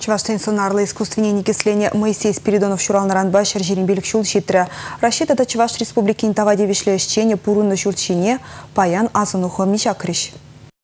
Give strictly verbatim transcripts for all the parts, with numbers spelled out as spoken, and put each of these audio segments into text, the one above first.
Чувашстан сонарлы искусственное никисление Моисей Спиридонов Шуралнаран Башар Жерембелик Шул Щитра. Рассчитано Чуваш Республики Интавади Вишлещение Пурунна Шурчине Паян Азанухо Мишакрищ.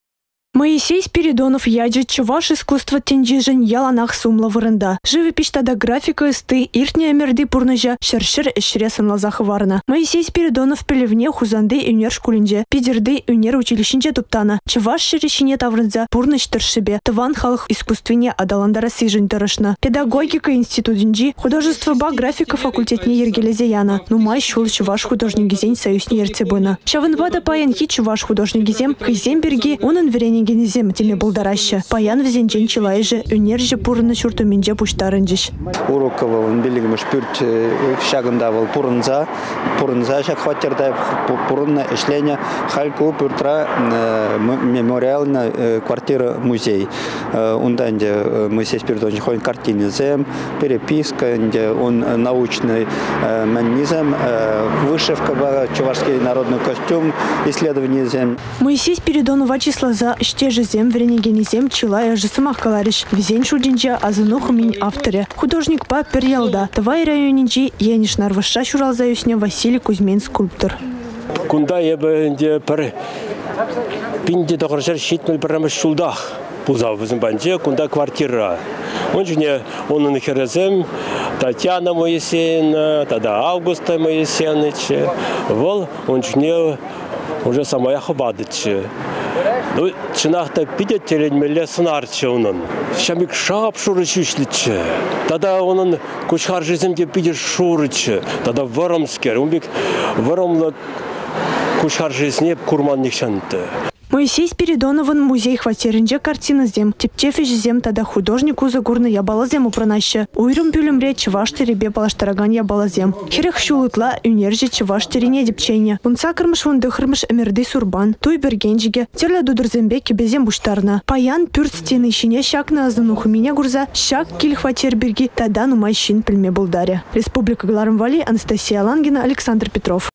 Моисей Спиридонов яджи Чуваш искусство тенджижен яланах сумла вырында. Живопись тада графика сты иртния мерды пурныжа шершер эшресан лазах варна. Моисей Спиридонов пелевне хузанды унер шкулинже, пидерды унер училищинже туптана. Чуваш шерешине таврынза пурныш тершибе. Таван халых искусственне адаландара сижен тарышна. Педагогика институтинжи, художество ба графика факультетне ергелезе яна. Нумай шул Чуваш художник гизень союзне ерцебына. Шавынбада паян хи Чуваш художник гизем, хиземберги, унын верени генезем теме булдараща. Паян везенчен чилайже, унерже пурны чуртуменже пуштарынжиш. Уроковал, он билигмыш пюрт шагындавал пурынза, пурынза шаг хваттерда пурынна эшление хальку пюртра мемориальная квартира музей. Унданде Моисей Спиридонович ходит картины зем, переписка, где он научный манизм, вышивка, чувашский народный костюм, исследование зем. Моисей Спиридонов вачисла за те же зем, вернее зем, чилая же самах калариш. Везень шудинча, а зануху минь авторе. Художник па перьялда. Тавай районинчи, ениш нарваша шурал заюсне Василий Кузьмин, скульптор. Кунда ебе де пер пинде дохрашар щитмел прямо шулдах. Пузав зимбанче, кунда квартира. Он же не он на херезем, Татьяна Моисеевна, тогда Августа Моисеевна, вол он же не уже самая хабадыче. Ну, чинахта пидет теленмеле сынарчы onun. Шамик шап шурычушличе. Тогда onun кучхар жизньде пидет шурыче. Тогда воромскер, он бик воромлы кучхар жизни курманник шанты. Моисей Спиридоновын музей хватеринже картина зем. Тепчефиш зем тада художнику загурны ябала зем упранаще. Уйрым пюлемре Чуваш теребе палаштараган ябала зем. Херех шулытла унерже Чуваш терине депчене. Унца кырмыш вундыхрмыш эмерды сурбан. Туй бергенжиге. Терля дудурзембе кебезем буштарна. Паян пюрт стены щине щак на азануху меня гурза. Щак киль хватер берги. Тада нумай щин пельме булдаре. Республика Гларымвали, Анастасия Лангина, Александр Петров.